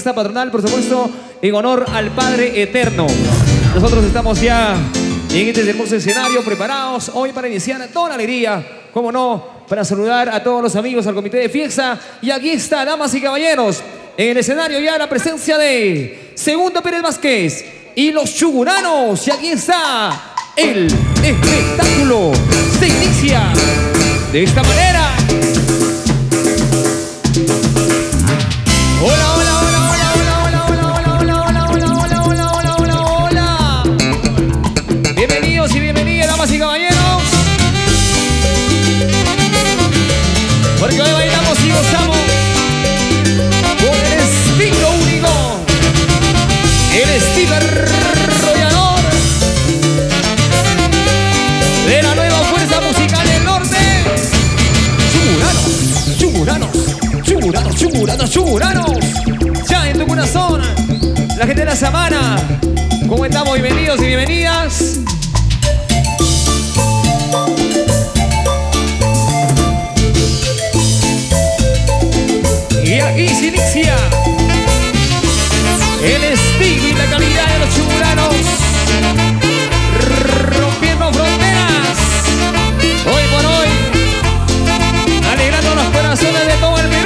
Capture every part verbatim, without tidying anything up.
Esta patronal, por supuesto, en honor al Padre Eterno. Nosotros estamos ya en este hermoso escenario, preparados hoy para iniciar toda la alegría, como no, para saludar a todos los amigos al comité de fiesta. Y aquí está, damas y caballeros, en el escenario ya la presencia de Segundo Pérez Vázquez y los Chuguranos. Y aquí está, el espectáculo se inicia de esta manera. Hola, hola, hola, hola, hola, hola, hola, hola, hola, hola, hola, hola, hola, hola. Bienvenidos y bienvenidas, damas y caballeros. Porque hoy bailamos y gozamos con el estilo único, el estilo arrollador de la nueva fuerza musical del norte. Chuguranos, chuguranos, chuguranos, chuguranos, chuguranos. Ya en tu corazón, la gente de la Sabana, ¿cómo estamos? Bienvenidos y bienvenidas. Y aquí se inicia el estilo y la calidad de los Chuguranos, rompiendo fronteras, hoy por hoy, alegrando los corazones de todo el Perú.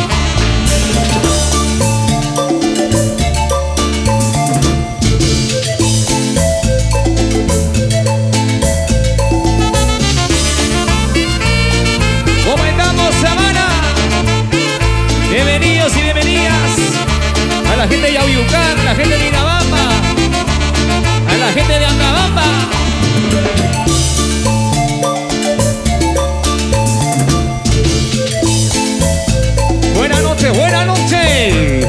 ¿Cómo estamos, Sabana? Bienvenidos y bienvenidas a la gente de Yauyucán, la gente de Inabamba, a la gente de Andabamba. Buenas noches, buenas noches.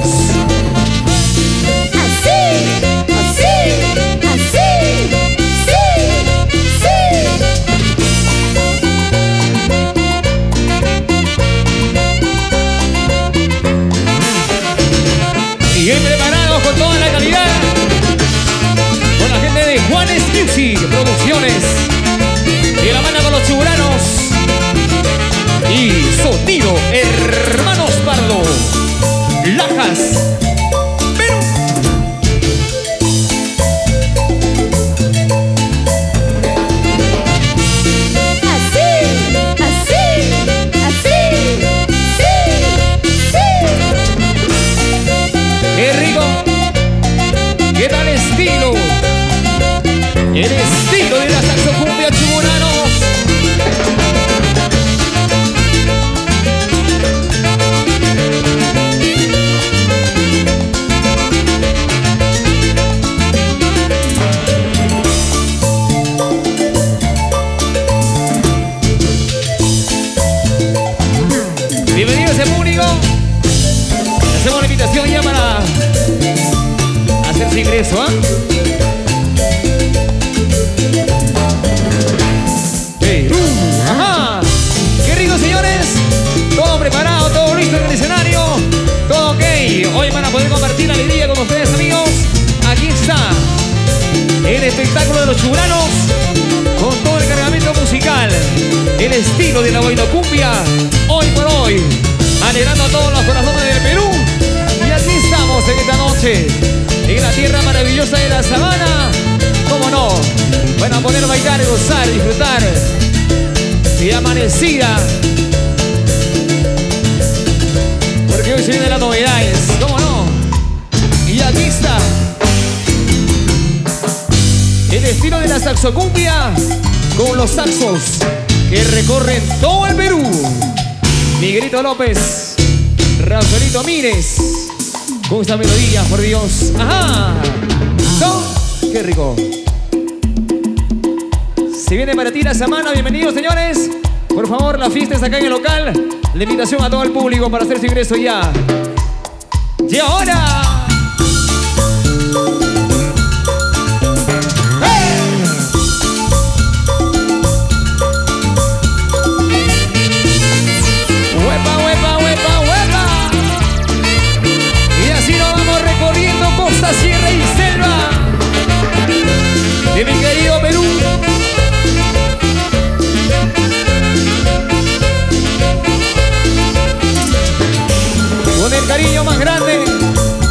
Así, así, así, sí, sí. Y bien preparados con toda la calidad, con la gente de Juanes Music Producciones, y la mano con los Chuguranos y Sonido Hermanos Pardo, Lajas, Perú. Así, así, así, sí, sí. ¡Qué rico! ¡Qué tal estilo! El estilo de la saxocumbia Chuguranos. Bienvenidos ese público. Hacemos la invitación ya para hacer su ingreso, ¿ah? ¿eh? Perú. Ajá. Qué rico, señores. Todo preparado, todo listo en el escenario. Todo ok. Hoy van a poder compartir la alegría con ustedes, amigos. Aquí está el espectáculo de los Chuguranos con todo el cargamento musical, el estilo de la boinocumbia, hoy por hoy, alegrando a todos los corazones del Perú. Y aquí estamos en esta noche, en la tierra maravillosa de la Sabana. ¿Cómo no? Van a poder bailar, gozar, disfrutar de amanecida, porque hoy se vienen las novedades. ¿Cómo no? Y aquí está el estilo de la saxocumbia con los saxos que recorren todo el Perú. Miguelito López, Rafaelito Mírez, con esta melodía, por Dios. ¡Ajá! ¿No? ¡Qué rico! Se viene para ti la semana. Bienvenidos, señores. Por favor, la fiesta está acá en el local. La invitación a todo el público para hacer su ingreso ya. ¡Y ahora! Sierra y selva de mi querido Perú. Con el cariño más grande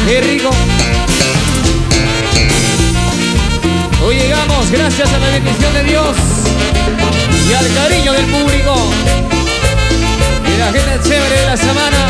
Qué rico. Hoy llegamos gracias a la bendición de Dios y al cariño del público y la gente chévere de la semana.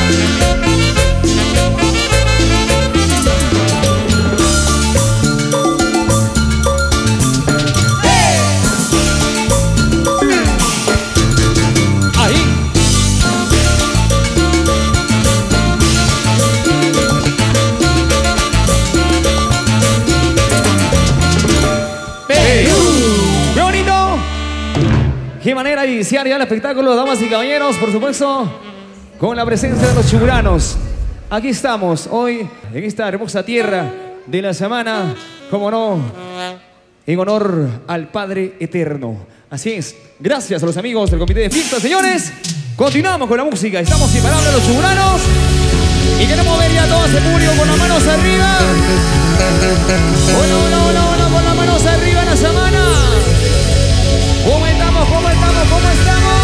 Qué manera de iniciar ya el espectáculo, damas y caballeros, por supuesto, con la presencia de los chuburanos. Aquí estamos, hoy, en esta hermosa tierra de la semana, como no, en honor al Padre Eterno. Así es, gracias a los amigos del Comité de Fiestas, señores. Continuamos con la música, estamos imparables los chuburanos y queremos ver ya todo ese público con las manos arriba. Hola, hola, hola, hola, con las manos arriba en la semana. ¿Cómo estamos? ¿Cómo estamos? ¿Cómo estamos?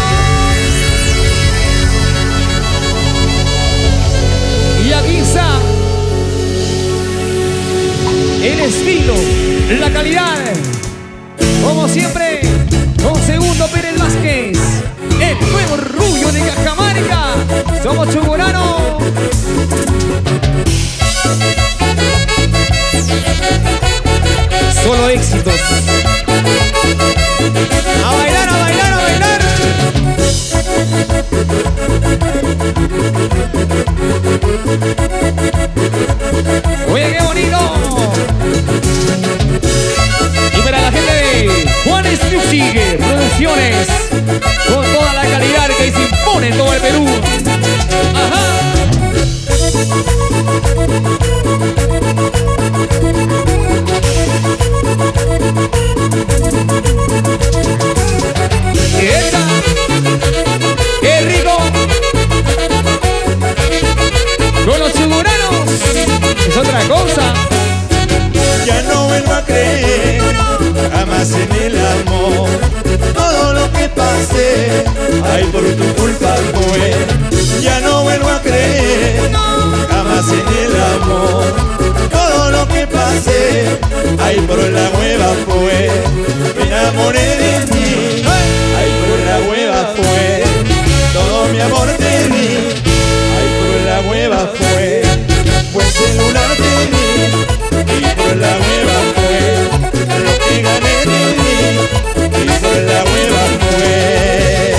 Y aquí está el estilo, la calidad, como siempre, con Segundo Pérez Vázquez, el nuevo orgullo de Cajamarca. Somos chuburanos. Solo éxitos. A bailar, a bailar, a bailar. Oye, qué bonito. Y para la gente de Juanes Music Producciones, con toda la calidad que se impone en todo el Perú. Ajá. ¡Esta! ¡Qué rico! Con los chuburanos es otra cosa. Ya no vuelvo a creer jamás en el amor. Todo lo que pasé, ay, por tu culpa fue. Ya no vuelvo a creer jamás en el amor. Todo lo que pasé, ay, por la hueva fue. Me enamoré de ti, ay, por la hueva fue. Todo mi amor te di, ay, por la hueva fue. Buen celular te di, y por la hueva fue. Lo que gané te di, y por la hueva fue.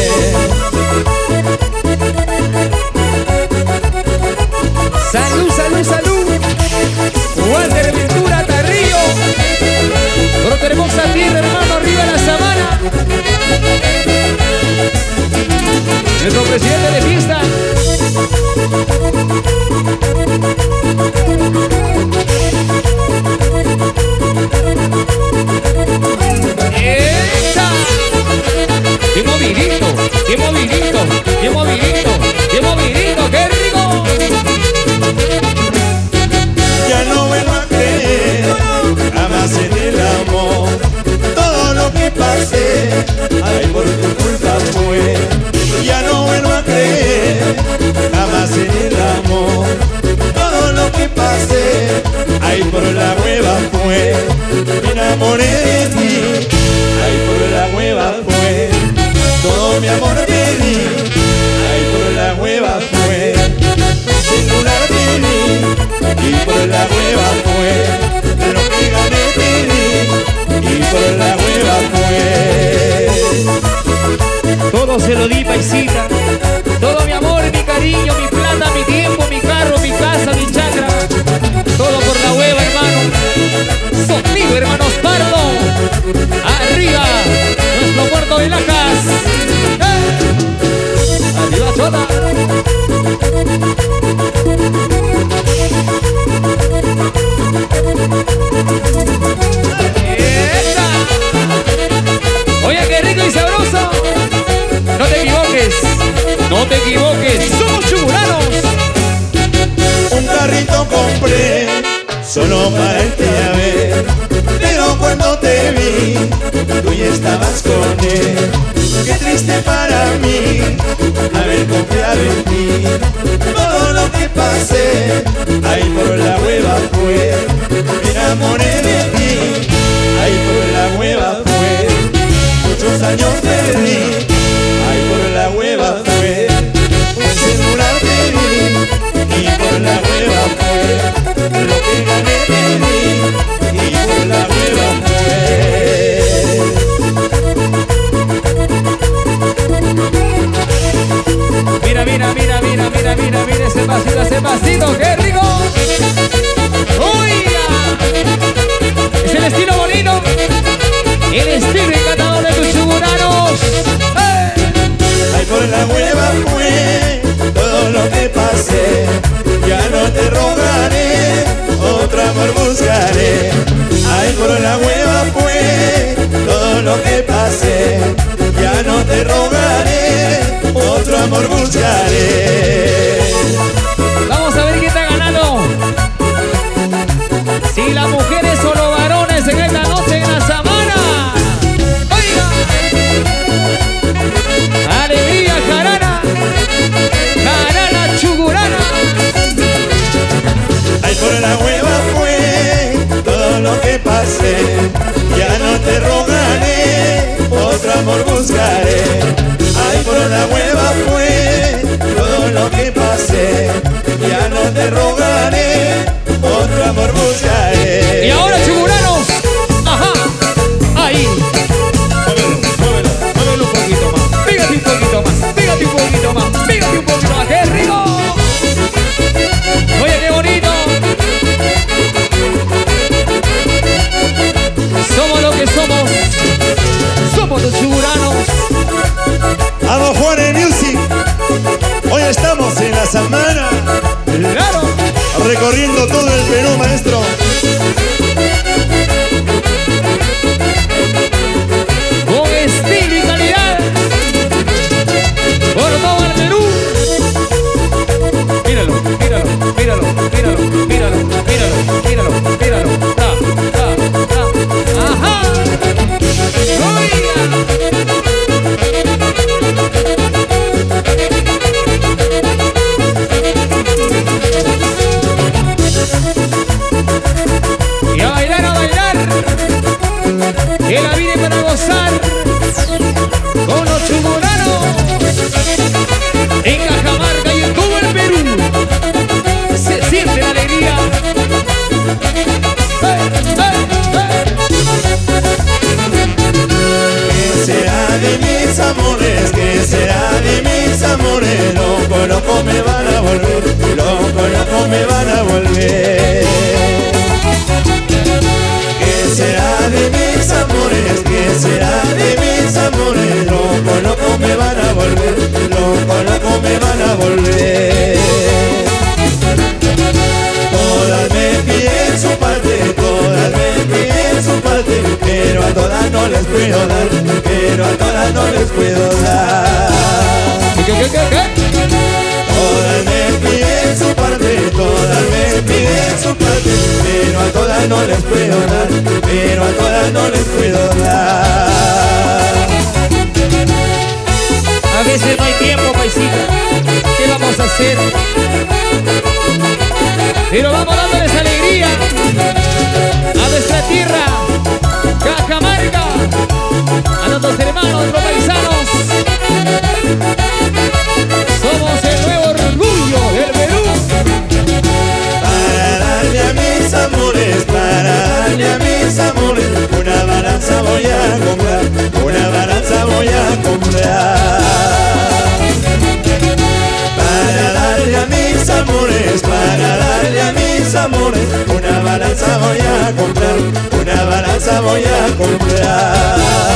Salud, salud, salud. Walter Ventura Tarrillo. Por otra hermosa tierra, hermano, arriba de la sabana. Nuestro presidente de fiesta. ¡Esta! ¡Qué movidito! ¡Qué movidito! ¡Qué movidito! ¡Qué movidito! ¡Qué rico! Ya no vuelvo a creer jamás en el amor. Todo lo que pasé, ay, por tu culpa fue. Ya no vuelvo a creer jamás en el amor. Todo lo que pasé, ay, por la hueva fue. Me enamoré de ti, ay, por la hueva fue. Todo mi amor te di, ay, por la hueva fue. Celular te di, y por la hueva fue. Lo que gané te di, y por la hueva fue. Todo se lo di, paisita. Todo mi amor, mi cariño, mi plata, mi tiempo, mi carro, mi casa, mi chacra. Todo por la hueva, hermano. Conmigo, hermanos Pardo. Arriba, nuestro puerto de Lajas. ¡Eh! Arriba, chota. ¡Esta! Oye, qué rico y sabroso. No te equivoques, no te equivoques, somos chuburanos. Un carrito compré solo para irte a ver, pero cuando te vi, tú ya estabas con él. Qué triste para mí haber confiado en ti. Todo lo que pasé, ahí por la hueva Mira, mira, mira ese pasito, ese pasito, qué rico. Oiga, es el estilo bonito, el estilo encantador de tus chuburanos. ¡Eh! Ay, por la hueva fue todo lo que pasé. Ya no te rogaré, otro amor buscaré. Ay, por la hueva fue todo lo que pasé. Ya no te rogaré, otro amor buscaré. Vamos a ver quién está ganando. Si las mujeres o los varones en esta noche en la sabana. Oiga, alegría jarana, jarana chugurana. Ay, por la hueva fue todo lo que pasé. Ya no te rogaré, otro amor buscaré. Ay, por la hueva fue todo lo que pasé. Ya no te rogaré, otro amor buscaré. Y ahora chuguranos, ajá, ahí. Muévelo, muévelo, muévelo un poquito más. Pégate un poquito más, pégate un poquito más, pégate un poquito más. ¡Qué rico! Oye, qué bonito. Somos lo que somos. Somos los chuguranos. A los Juanes Music. Hoy estamos en la semana, Claro. recorriendo todo el Perú, maestro. Con estilo y calidad. Por todo el Perú. Míralo, míralo, míralo, míralo, míralo, míralo, míralo, míralo. Ta, ta, ta. Ajá. Oiga. Y a bailar, a bailar, que la vida es para gozar con los chuguranos en Cajamarca y en todo el Perú. Se siente la alegría. ¡Hey, hey, hey! ¿Qué será de mis amores? ¿Qué será de mis amores? Loco, loco me van a volver. Loco, loco me van a volver. ¿Qué será de mis amores? ¿Qué será de mis amores? Loco, loco me van a volver. Loco, loco me van a volver. Todas me piden su parte, todas me piden su parte, pero a todas no les puedo dar, pero a todas no les puedo dar. ¿Qué, qué, qué, qué? Todas me piden su parte, todas me piden su parte, pero a todas no les puedo dar, pero a todas no les puedo dar. A veces no hay tiempo, paisita. ¿Qué vamos a hacer? Pero vamos dándoles alegría a nuestra tierra, Cajamarca, a nuestros hermanos, nuestros paisanos. Somos el nuevo orgullo del Perú. Para darle a mis amores, para darle a mis amores, una balanza voy a comprar, una balanza voy a comprar. Para darle a mis amores, para darle a mis amores, una balanza voy a comprar, una balanza voy a comprar.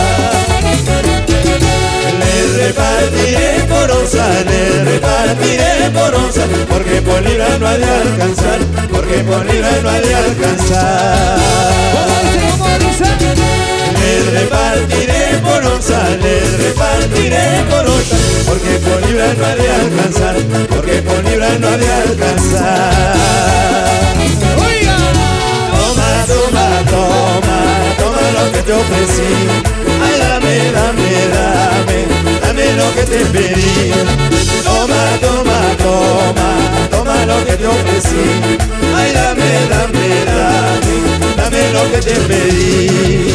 Les repartiré por onza, les repartiré por onza, porque por libra no ha de alcanzar, porque por libra no ha de alcanzar. ¿Cómo dice? ¿Cómo dice? Les repartiré por onza, les repartiré por onza, porque por libra no ha de alcanzar, porque por libra no ha de alcanzar. Oiga. Toma, toma, toma, toma lo que te ofrecí. Ay, dame, dame, dame, dame lo que te pedí. Toma, toma, toma, toma lo que te ofrecí. Ay, dame, dame, dame, dame lo que te pedí.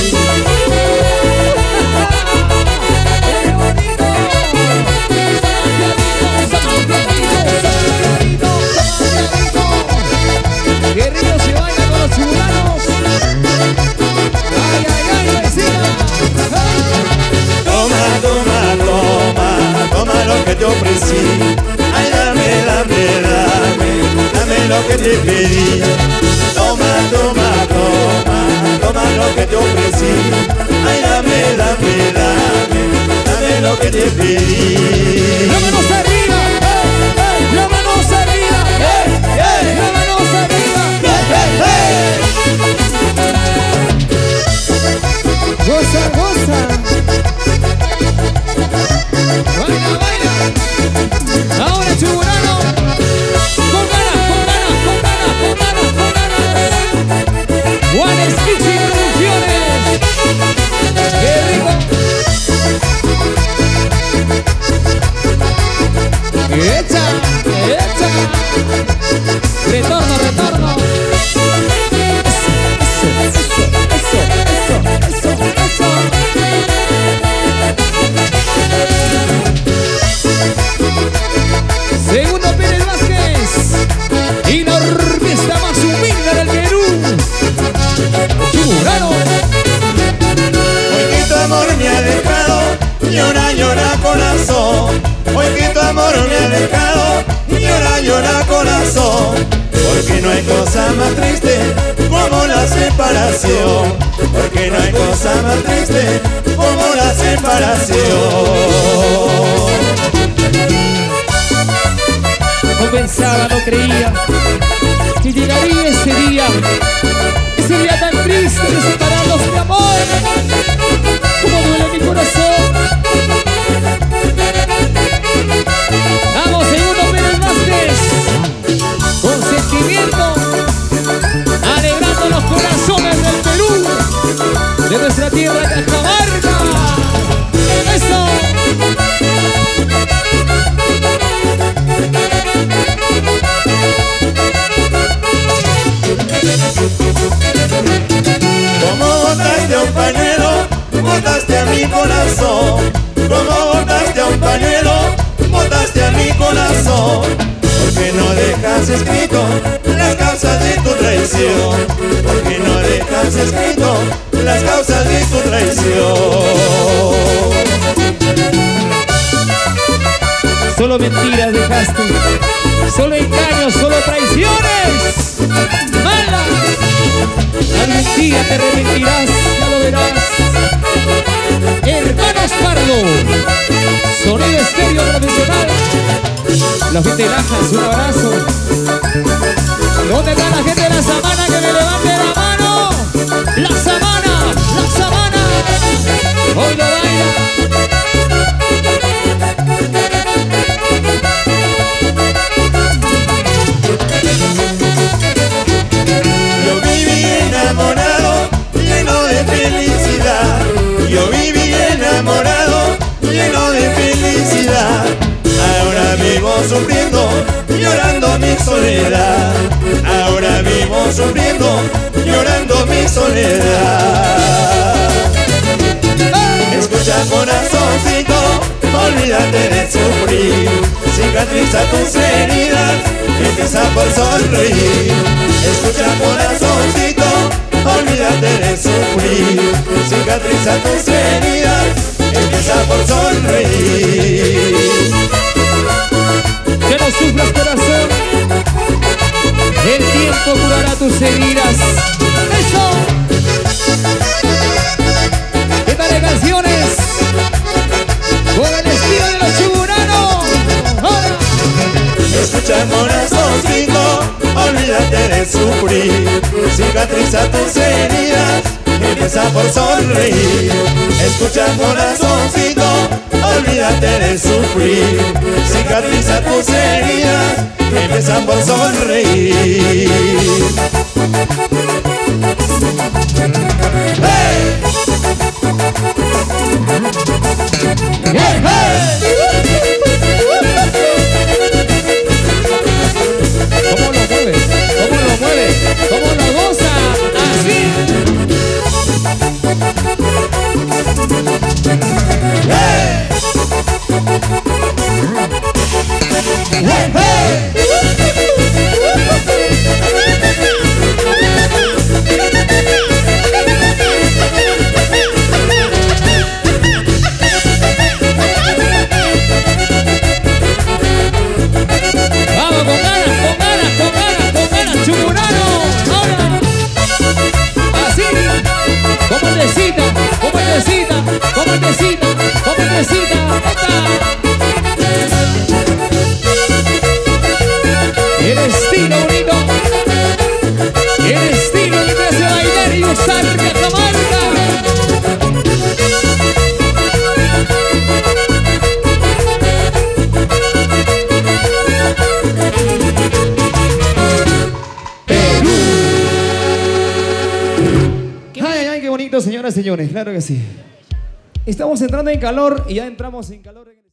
¡Qué rico se baila con los chuburanos! ¡Ay, ay, ay, vecina! Toma, toma, toma, toma lo que te ofrecí. Ay, dame, lo que te pedí. Toma, toma, toma, toma lo que te ofrecí. Ay, dame, dame, dame, dame lo que te pedí. ¡La mano arriba! ¡Eh, eh! ¡La mano arriba! ¡Eh, eh! ¡La mano arriba! ¡Eh, eh, eh! ¡Goza, goza! ¡Baila, baila! Ahora Chuburano, con ganas, con ganas, con ganas, con ganas, con ganas. Juanes Kitchen Producciones. ¡Qué rico! ¡Echa! ¡Echa! Retorno, retorno. Eso, eso, eso, eso, eso, eso. Segundo Pérez Vázquez y la orquesta más humilde del Perú, Chuburano. Hoy que tu amor me ha dejado, llora, llora corazón. Hoy que tu amor me ha dejado, llora, llora corazón. Porque no hay cosa más triste como la separación. Porque no hay cosa más triste como la separación. No pensaba, no creía que llegaría ese día, ese día tan triste de separarnos de amor. Como duele mi corazón. Vamos, segundo Pérez Vázquez, con sentimiento, alegrando los corazones del Perú, de nuestra tierra Cajamarca. ¡Eso! Como botaste a un pañuelo, botaste a mi corazón. Como botaste a un pañuelo, botaste a mi corazón. Porque no dejas escrito las causas de tu traición. Porque no dejas escrito las causas de tu traición. Solo mentiras dejaste, solo engaños, solo traiciones malas. Algún día te arrepentirás, ya lo verás. Hermanos Pardo, sonido estéreo profesional. La gente de Lajas, un abrazo. ¿Dónde está la gente de la Sabana? Que me levante la mano. La Sabana, la Sabana. Hoy lo baila. Yo viví enamorado, lleno de felicidad. Yo viví enamorado, lleno de felicidad. Ahora vivo sufriendo, llorando mi soledad. Ahora vivo sufriendo, llorando mi soledad. Escucha corazoncito, olvídate de sufrir. Cicatriza tus heridas, empieza por sonreír. Escucha corazoncito, olvídate de sufrir. Cicatriza tus heridas, empieza por sonreír. Que no sufras, corazón, el tiempo curará tus heridas. ¡Eso! ¿Qué tal de canciones? Con el estilo de los Chuburanos. ¡Ahora! Escucha corazoncito, olvídate de sufrir. Cicatriza tus heridas, empieza por sonreír. Escucha corazoncito, olvídate de sufrir. Cicatriza tus heridas, empieza por sonreír. ¡Hey! ¡Hey, hey! ¿Cómo lo mueve? ¿Cómo lo mueve? ¿Cómo lo goza? Así. ¡Hey! ¡Hey, hey! El estilo bonito, el estilo que te hace bailar y usar Cajamarca. Perú. Ay, ay, qué bonito, señoras y señores, claro que sí. Estamos entrando en calor y ya entramos en calor.